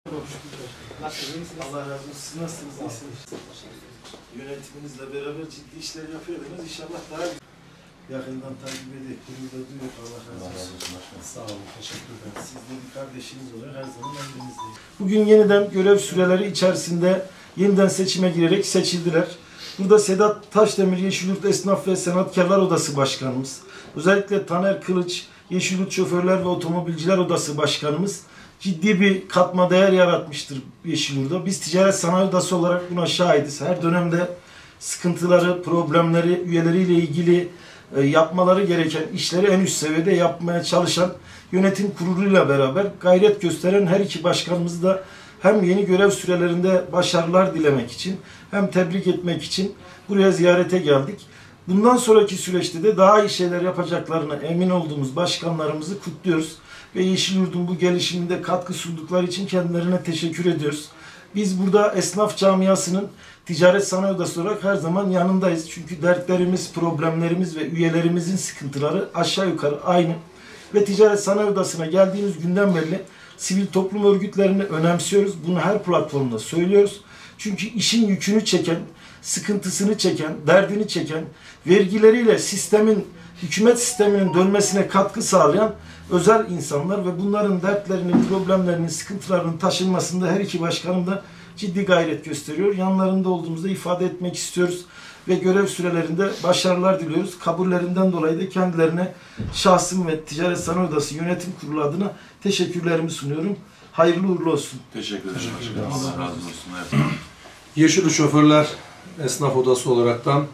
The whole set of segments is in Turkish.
Nasılsınız? Allah razı olsun. Siz nasılsınız? İyisiniz. Yönetiminizle beraber ciddi işler yapıyordunuz. İnşallah daha yakından takip edip gururda duyuyor. Allah razı olsun. Sağ olun. Teşekkür ederim. Siz de bir kardeşiniz olarak her zaman emrinizdeyiz. Bugün yeniden görev süreleri içerisinde yeniden seçime girerek seçildiler. Burada Sedat Taşdemir Yeşilyurt Esnaf ve Sanatkarlar Odası Başkanımız, özellikle Taner Kılıç Yeşilyurt Şoförler ve Otomobilciler Odası Başkanımız ciddi bir katma değer yaratmıştır Yeşilyurt'ta. Biz Ticaret Sanayi Odası olarak buna şahidiz. Her dönemde sıkıntıları, problemleri, üyeleriyle ilgili yapmaları gereken işleri en üst seviyede yapmaya çalışan yönetim kuruluyla beraber gayret gösteren her iki başkanımızı da hem yeni görev sürelerinde başarılar dilemek için hem tebrik etmek için buraya ziyarete geldik. Bundan sonraki süreçte de daha iyi şeyler yapacaklarına emin olduğumuz başkanlarımızı kutluyoruz. Ve Yeşilyurt'un bu gelişiminde katkı sundukları için kendilerine teşekkür ediyoruz. Biz burada esnaf camiasının Ticaret Sanayi Odası olarak her zaman yanındayız. Çünkü dertlerimiz, problemlerimiz ve üyelerimizin sıkıntıları aşağı yukarı aynı. Ve Ticaret Sanayi Odası'na geldiğimiz günden beri sivil toplum örgütlerini önemsiyoruz. Bunu her platformda söylüyoruz. Çünkü işin yükünü çeken, sıkıntısını çeken, derdini çeken, vergileriyle hükümet sisteminin dönmesine katkı sağlayan özel insanlar ve bunların dertlerinin, problemlerinin, sıkıntılarının taşınmasında her iki başkanım da ciddi gayret gösteriyor. Yanlarında olduğumuzda ifade etmek istiyoruz ve görev sürelerinde başarılar diliyoruz. Kabullerinden dolayı da kendilerine şahsım ve Ticaret Sanayi Odası Yönetim Kurulu adına teşekkürlerimi sunuyorum. Hayırlı uğurlu olsun. Teşekkür ederim. Allah razı olsun. Evet. Yeşilyurt Şoförler Esnaf Odası olaraktan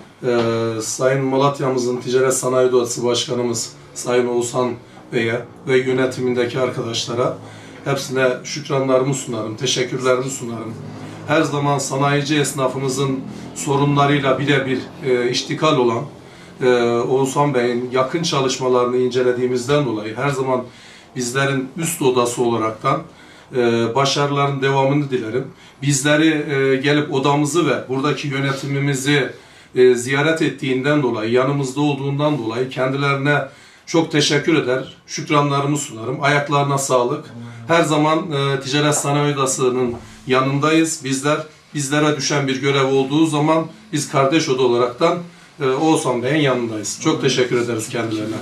Sayın Malatya'mızın Ticaret Sanayi Odası Başkanımız Sayın Oğuzhan Bey'e ve yönetimindeki arkadaşlara hepsine şükranlarımı sunarım, teşekkürlerimi sunarım. Her zaman sanayici esnafımızın sorunlarıyla birebir iştikal olan Oğuzhan Bey'in yakın çalışmalarını incelediğimizden dolayı her zaman bizlerin üst odası olaraktan başarıların devamını dilerim. Bizleri gelip odamızı ve buradaki yönetimimizi ziyaret ettiğinden dolayı, yanımızda olduğundan dolayı kendilerine çok teşekkür eder, şükranlarımı sunarım. Ayaklarına sağlık. Her zaman Ticaret Sanayi Odası'nın yanındayız. Bizlere düşen bir görev olduğu zaman biz kardeş oda olaraktan Oğuzhan Bey'in yanındayız. Çok teşekkür ederiz kendilerine.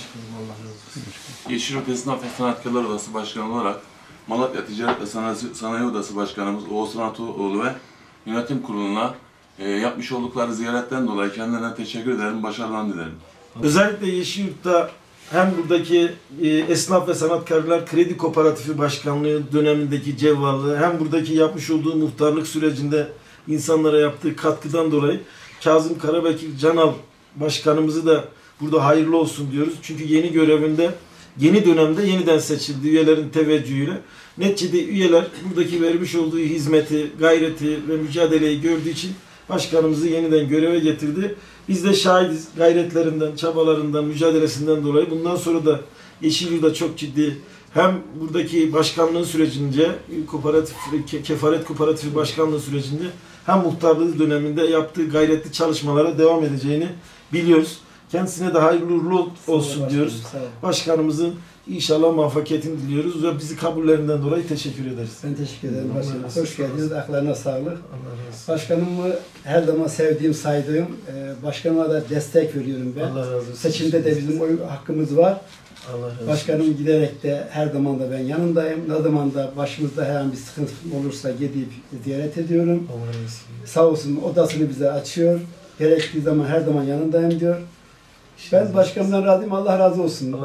Yeşilyurt Esnaf ve Sanatkarlar Odası Başkanı olarak Malatya Ticaret ve Sanayi Odası Başkanımız Oğuzhan Atoğlu ve Yönetim Kurulu'na yapmış oldukları ziyaretten dolayı kendilerine teşekkür ederim, başarılar dilerim. Özellikle Yeşilyurt'ta hem buradaki Esnaf ve Sanatkarlar Kredi Kooperatifi Başkanlığı dönemindeki cevvallığı hem buradaki yapmış olduğu muhtarlık sürecinde insanlara yaptığı katkıdan dolayı Kazım Karabekir Canal Başkanımızı da burada hayırlı olsun diyoruz. Çünkü yeni görevinde, yeni dönemde yeniden seçildi üyelerin teveccühüyle. Neticede üyeler buradaki vermiş olduğu hizmeti, gayreti ve mücadeleyi gördüğü için başkanımızı yeniden göreve getirdi. Biz de şahidiz gayretlerinden, çabalarından, mücadelesinden dolayı. Bundan sonra da Yeşilyurt'ta çok ciddi hem buradaki başkanlığın sürecince, Kefaret Kooperatifi Başkanlığı sürecinde hem muhtarlığı döneminde yaptığı gayretli çalışmalara devam edeceğini biliyoruz. Kendisine de hayırlı uğurlu olsun diyoruz. Başkanımızın inşallah muvaffakiyetini diliyoruz ve bizi kabullerinden dolayı teşekkür ederiz. Ben teşekkür ederim başkanım. Hoş geldiniz. Aklarına sağlık. Başkanımı her zaman sevdiğim, saydığım, başkanıma da destek veriyorum ben. Allah razı olsun. Seçimde de bizim oy hakkımız var. Allah razı olsun. Başkanım giderek de her zaman da ben yanındayım. Ne zaman da başımızda herhangi bir sıkıntı olursa gidip ziyaret ediyorum. Allah razı olsun. Sağ olsun odasını bize açıyor. Gerektiği zaman her zaman yanındayım diyor. Ben başkanımdan razıyım. Allah razı olsun.